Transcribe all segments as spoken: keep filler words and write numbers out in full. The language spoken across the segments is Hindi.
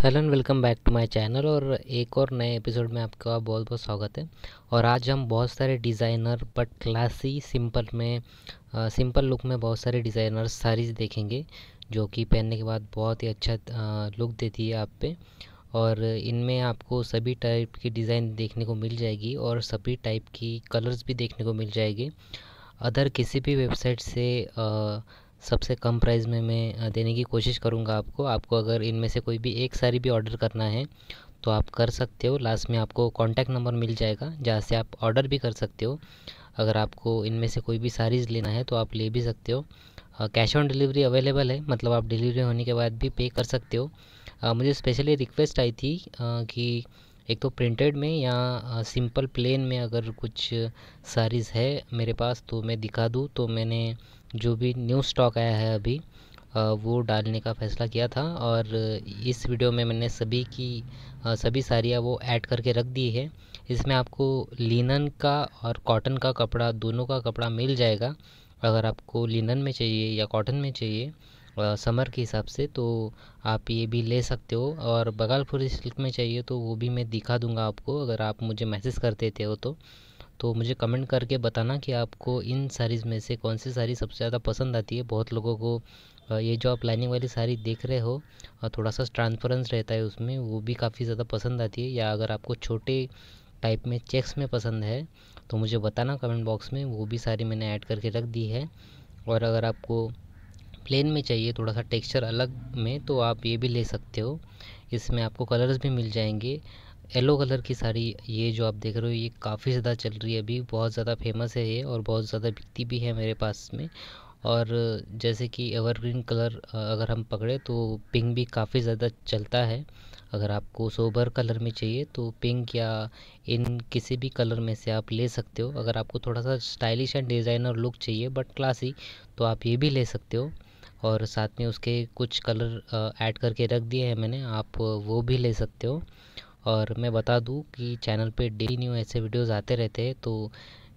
Hello and welcome back to my channel. और एक और नए एपिसोड में आपका बहुत बहुत स्वागत है। और आज हम बहुत सारे डिज़ाइनर बट क्लासी सिंपल में सिंपल लुक में बहुत सारे डिज़ाइनर साड़ीज़ देखेंगे जो कि पहनने के बाद बहुत ही अच्छा लुक देती है आप पे। और इनमें आपको सभी टाइप की डिज़ाइन देखने को मिल जाएगी और सभी टाइप की कलर्स भी देखने को मिल जाएगी। अदर किसी भी वेबसाइट से आ, सबसे कम प्राइस में मैं देने की कोशिश करूँगा आपको। आपको अगर इनमें से कोई भी एक साड़ी भी ऑर्डर करना है तो आप कर सकते हो। लास्ट में आपको कॉन्टैक्ट नंबर मिल जाएगा जहाँ से आप ऑर्डर भी कर सकते हो। अगर आपको इनमें से कोई भी साड़ीज़ लेना है तो आप ले भी सकते हो। कैश ऑन डिलीवरी अवेलेबल है, मतलब आप डिलीवरी होने के बाद भी पे कर सकते हो। आ, मुझे स्पेशली रिक्वेस्ट आई थी आ, कि एक तो प्रिंटेड में या सिंपल प्लेन में अगर कुछ साड़ीज़ है मेरे पास तो मैं दिखा दूँ। तो मैंने जो भी न्यू स्टॉक आया है अभी आ, वो डालने का फ़ैसला किया था। और इस वीडियो में मैंने सभी की आ, सभी साड़ियाँ वो ऐड करके रख दी है। इसमें आपको लिनन का और कॉटन का कपड़ा दोनों का कपड़ा मिल जाएगा। अगर आपको लिनन में चाहिए या कॉटन में चाहिए समर के हिसाब से तो आप ये भी ले सकते हो। और बगालपुरी सिल्क में चाहिए तो वो भी मैं दिखा दूंगा आपको, अगर आप मुझे मैसेज कर देते हो तो तो मुझे कमेंट करके बताना कि आपको इन साड़ीज़ में से कौन सी साड़ी सबसे ज़्यादा पसंद आती है। बहुत लोगों को ये जो आप लाइनिंग वाली साड़ी देख रहे हो थोड़ा सा ट्रांसपेरेंस रहता है उसमें, वो भी काफ़ी ज़्यादा पसंद आती है। या अगर आपको छोटे टाइप में चेक्स में पसंद है तो मुझे बताना कमेंट बॉक्स में, वो भी सारी मैंने ऐड करके रख दी है। और अगर आपको प्लेन में चाहिए थोड़ा सा टेक्सचर अलग में तो आप ये भी ले सकते हो। इसमें आपको कलर्स भी मिल जाएंगे। येलो कलर की साड़ी ये जो आप देख रहे हो ये काफ़ी ज़्यादा चल रही है अभी, बहुत ज़्यादा फेमस है ये और बहुत ज़्यादा बिकती भी है मेरे पास में। और जैसे कि एवरग्रीन कलर अगर हम पकड़े तो पिंक भी काफ़ी ज़्यादा चलता है। अगर आपको सोबर कलर में चाहिए तो पिंक या इन किसी भी कलर में से आप ले सकते हो। अगर आपको थोड़ा सा स्टाइलिश एंड डिज़ाइनर लुक चाहिए बट क्लासी तो आप ये भी ले सकते हो। और साथ में उसके कुछ कलर ऐड करके रख दिए हैं मैंने, आप वो भी ले सकते हो। और मैं बता दूं कि चैनल पे डेली न्यू ऐसे वीडियोस आते रहते हैं, तो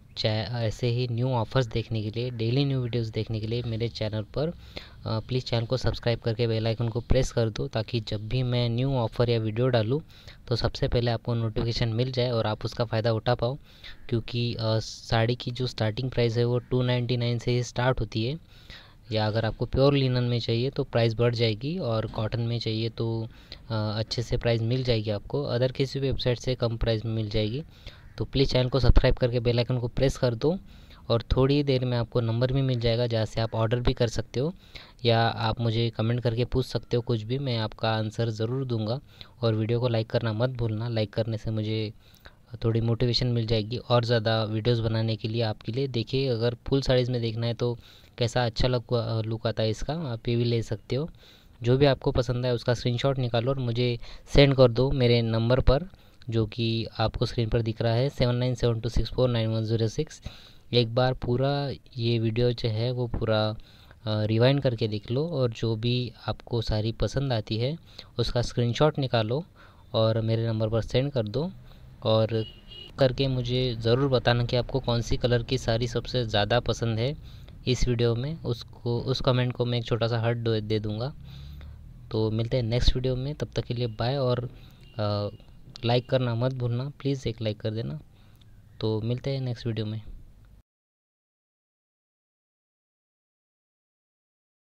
ऐसे ही न्यू ऑफ़र्स देखने के लिए, डेली न्यू वीडियोस देखने के लिए मेरे चैनल पर प्लीज़ चैनल को सब्सक्राइब करके बेल आइकन को प्रेस कर दो, ताकि जब भी मैं न्यू ऑफ़र या वीडियो डालूं तो सबसे पहले आपको नोटिफिकेशन मिल जाए और आप उसका फ़ायदा उठा पाओ। क्योंकि साड़ी की जो स्टार्टिंग प्राइस है वो टू नाइन्टी नाइन से ही स्टार्ट होती है। या अगर आपको प्योर लिनन में चाहिए तो प्राइस बढ़ जाएगी, और कॉटन में चाहिए तो अच्छे से प्राइस मिल जाएगी आपको, अदर किसी भी वेबसाइट से कम प्राइस में मिल जाएगी। तो प्लीज़ चैनल को सब्सक्राइब करके बेल आइकन को प्रेस कर दो। और थोड़ी देर में आपको नंबर भी मिल जाएगा जहाँ से आप ऑर्डर भी कर सकते हो, या आप मुझे कमेंट करके पूछ सकते हो कुछ भी, मैं आपका आंसर ज़रूर दूंगा। और वीडियो को लाइक करना मत भूलना, लाइक करने से मुझे थोड़ी मोटिवेशन मिल जाएगी और ज़्यादा वीडियोस बनाने के लिए आपके लिए। देखिए अगर फुल साइज़ में देखना है तो कैसा अच्छा लुक लुक आता है इसका, आप ये भी ले सकते हो। जो भी आपको पसंद है उसका स्क्रीनशॉट निकालो और मुझे सेंड कर दो मेरे नंबर पर, जो कि आपको स्क्रीन पर दिख रहा है seven nine seven two six four nine one zero six. एक बार पूरा ये वीडियो जो है वो पूरा रिवाइंड करके देख लो, और जो भी आपको साड़ी पसंद आती है उसका स्क्रीनशॉट निकालो और मेरे नंबर पर सेंड कर दो। और करके मुझे ज़रूर बताना कि आपको कौन सी कलर की साड़ी सबसे ज़्यादा पसंद है इस वीडियो में। उसको उस कमेंट को मैं एक छोटा सा हार्ट दे दूँगा। तो मिलते हैं नेक्स्ट वीडियो में, तब तक के लिए बाय। और लाइक करना मत भूलना, प्लीज़ एक लाइक कर देना। तो मिलते हैं नेक्स्ट वीडियो में।